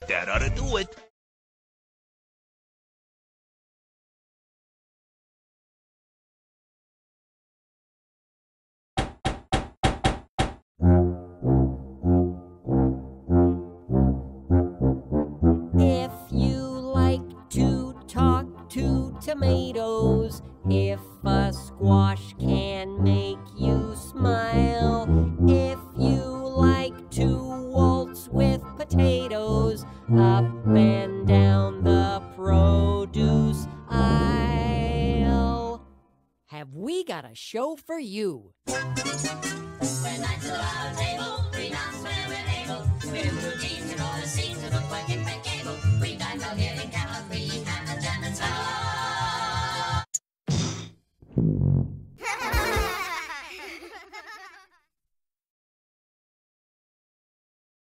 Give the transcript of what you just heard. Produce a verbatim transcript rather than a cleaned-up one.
That ought to do it. If you like to talk to tomatoes, if a squash can make you smile, if you like to waltz with potatoes up and down the produce aisle, have we got a show for you? We're knights of the round table, we dance when we're able. We're routines, you know the scenes of the fucking big cable.